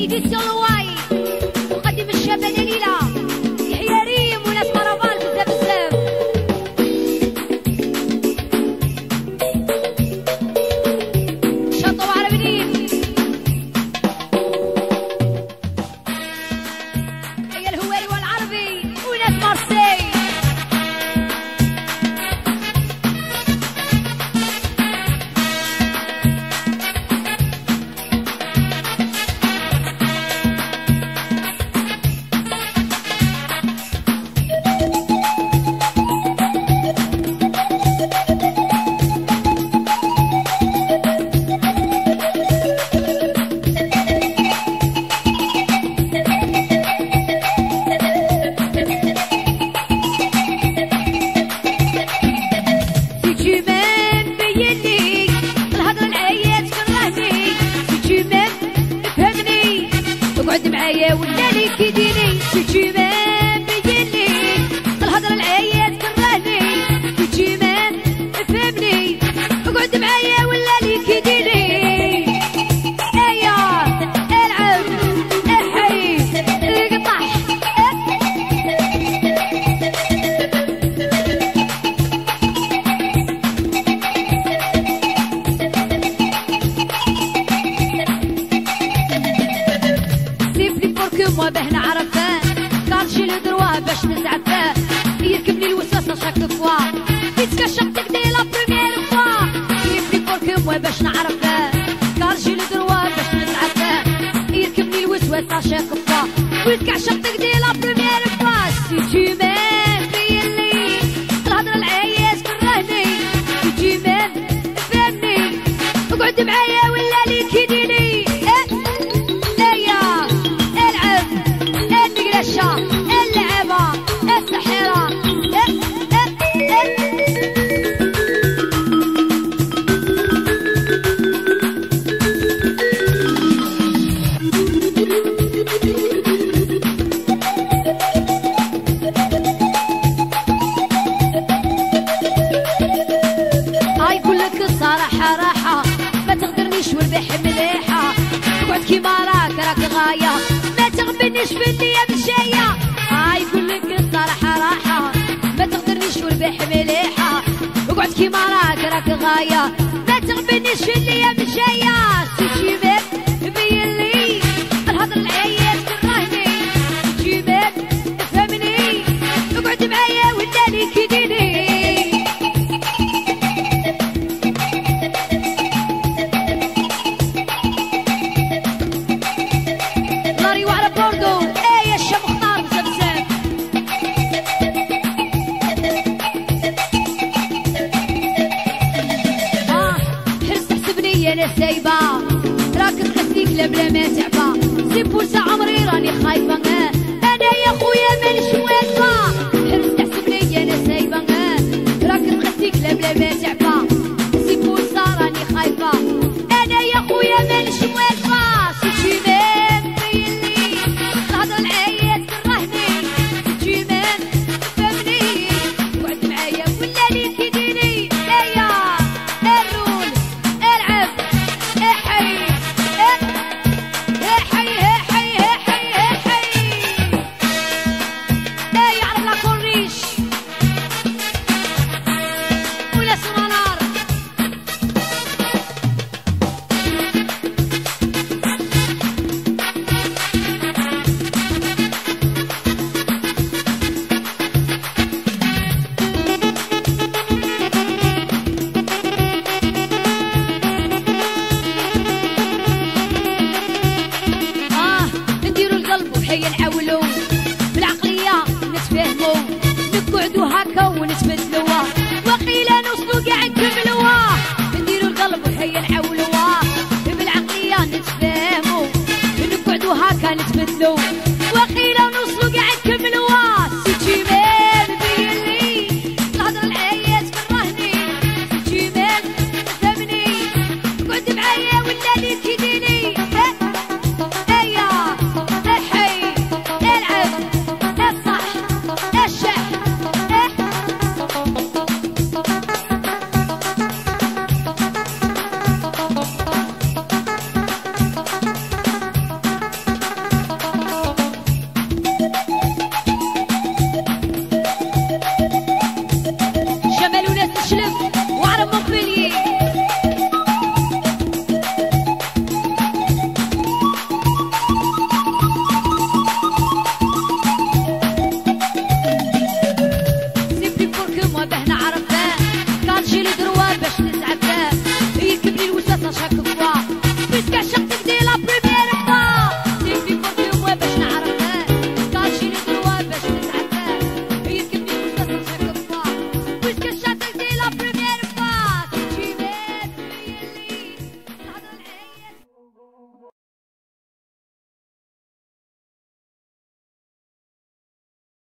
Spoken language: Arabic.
إديسيون لواي مقدم الشابة دليلة يحيى ريم وناس مرابال بزاف بزاف. شطوا عربيين هي الهواري والعربي وناس مارسي. اقعد معايا ولا لي كيديني تجي مان بيني الهضره العيات كرهني تجي مان فهمني اقعد معايا ولا لي كيديني ايا العب احي اقطع moi بهنا عرفاه كارشي الدروا باش نسعفاه يركبني الوسوسه شاك فوا يتكشف تقدي لا بروميير فوا يفلي بورك moi باش نعرفاه كارشي الدروا باش نسعفاه يركبني الوسوسه شاك فوا ويتكشف تقدي لا بروميير فوا سي تي مان بيلي الهضره العياس كرهني سي تي مان فهمني اقعد معايا ولا لي كيديني اللعبة السحرة هاي كلك الصراحة راحة ما تغدرنيش والبيح مليحة اقعد كيما راك غاية ما تغبنيش في النية مشاية هاي كلك الصراحة راحة ما تغدرنيش والبيح مليحة اقعد كيما راك غاية ما تغبنيش في النية مشاية سيتي بيت بيلي الهضر العيات كرهني سيتي بيت فهمني اقعد معايا ولا لي كيديني انا سايبه راك تغسليك لا بلا ما تعبى سي بورسا عمري راني خايفه انا يا خويا مانيش واقفه حرس تحسبني انا سايبه راك تغسليك لا بلا ما تعبى سي بورسا راني خايفه انا يا خويا مانيش واقفه سي مان بيلي الهضره العيات كرهني سي مان فهمني اقعد معايا ولا لي كيديني ايا الرول العب هيا نعولو بالعقلية نتفاهمو نقعدو هكا ونتبدلوها وقيلا نوصلو قاع نكملوها نديرو القلب وهيا نعولوها بالعقلية نتفاهمو نقعدو هكا نتبدلو